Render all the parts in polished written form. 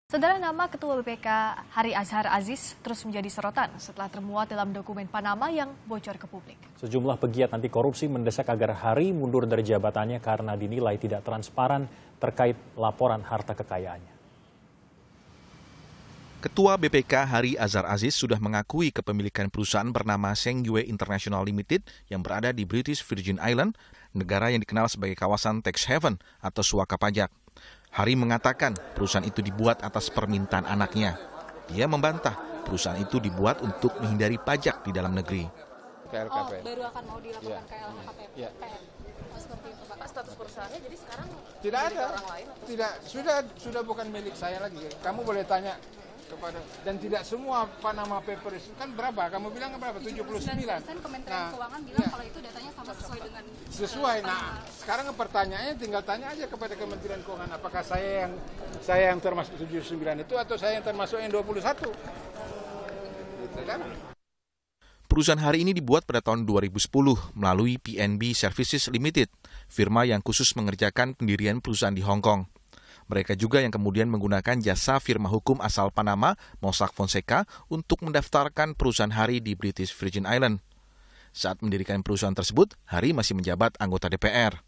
Saudara, nama Ketua BPK Hari Azhar Aziz terus menjadi sorotan setelah termuat dalam dokumen Panama yang bocor ke publik. Sejumlah pegiat anti korupsi mendesak agar Hari mundur dari jabatannya karena dinilai tidak transparan terkait laporan harta kekayaannya. Ketua BPK Hari Azhar Aziz sudah mengakui kepemilikan perusahaan bernama Sengyue International Limited yang berada di British Virgin Island, negara yang dikenal sebagai kawasan tax haven atau suaka pajak. Hari mengatakan perusahaan itu dibuat atas permintaan anaknya. Dia membantah perusahaan itu dibuat untuk menghindari pajak di dalam negeri. Oh, baru akan mau dilakukan ke LHKPN. Ya. Seperti itu, Pak. Status perusahaannya jadi sekarang tidak ada. Orang lain atau tidak, sudah bukan milik saya lagi. Kamu boleh tanya kepada, dan tidak semua Panama Papers kan berapa? Kamu bilang berapa? 79%. Kementerian Keuangan bilang kalau itu datanya sama sesuai dengan sesuai. Nah, sekarang pertanyaannya tinggal tanya aja kepada Kementerian Keuangan, apakah saya yang termasuk 79 itu atau saya yang termasuk yang 21? Gitu kan? Perusahaan Hari ini dibuat pada tahun 2010 melalui PNB Services Limited, firma yang khusus mengerjakan pendirian perusahaan di Hong Kong. Mereka juga yang kemudian menggunakan jasa firma hukum asal Panama, Mossack Fonseca, untuk mendaftarkan perusahaan Hari di British Virgin Island. Saat mendirikan perusahaan tersebut, Hari masih menjabat anggota DPR.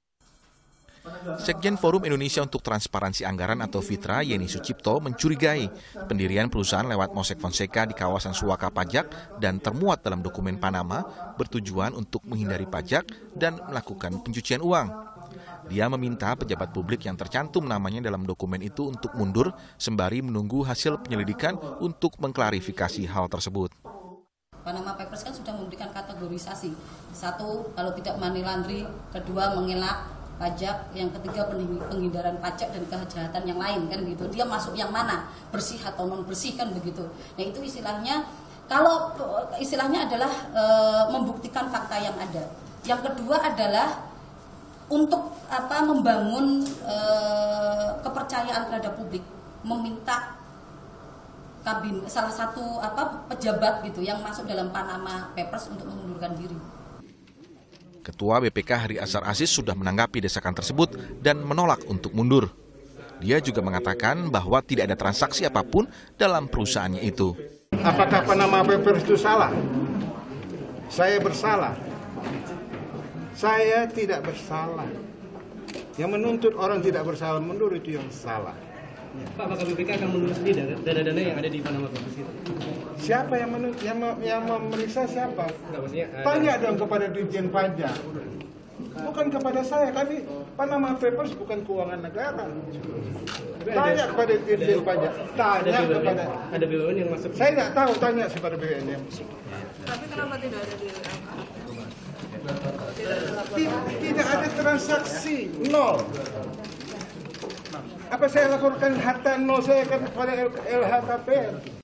Sekjen Forum Indonesia untuk Transparansi Anggaran atau FITRA, Yeni Sucipto, mencurigai pendirian perusahaan lewat Mossack Fonseca di kawasan suaka pajak dan termuat dalam dokumen Panama bertujuan untuk menghindari pajak dan melakukan pencucian uang. Dia meminta pejabat publik yang tercantum namanya dalam dokumen itu untuk mundur sembari menunggu hasil penyelidikan untuk mengklarifikasi hal tersebut. Panama Papers kan sudah memberikan kategorisasi. Satu, kalau tidak money laundry. Kedua, mengelak pajak. Yang ketiga, penghindaran pajak dan kejahatan yang lain, kan gitu. Dia masuk yang mana? Bersih atau non bersih, kan begitu. Nah, itu istilahnya, kalau istilahnya adalah membuktikan fakta yang ada. Yang kedua adalah untuk membangun kepercayaan terhadap publik, meminta salah satu pejabat gitu yang masuk dalam Panama Papers untuk mengundurkan diri. Ketua BPK Hari Azhar Aziz sudah menanggapi desakan tersebut dan menolak untuk mundur. Dia juga mengatakan bahwa tidak ada transaksi apapun dalam perusahaannya itu. Apakah Panama Papers itu salah? Saya bersalah. Saya tidak bersalah. Yang menuntut orang tidak bersalah mundur itu yang salah. Pak, apakah BPK akan mundur sendiri dana-dana yang ada di Panama Papers itu? Siapa yang memeriksa siapa? Tanya dong kepada Dirjen Pajak. Bukan kepada saya. Kami Panama Papers bukan keuangan negara. Tanya kepada Dirjen Pajak. Tanya kepada. Ada BUMN yang masuk. Saya nggak tahu. Tanya kepada BUMN yang masuk. Tapi kenapa tidak ada di Tidak ada transaksi, nol. Apa saya laporkan harta nol saya kepada LHKPN?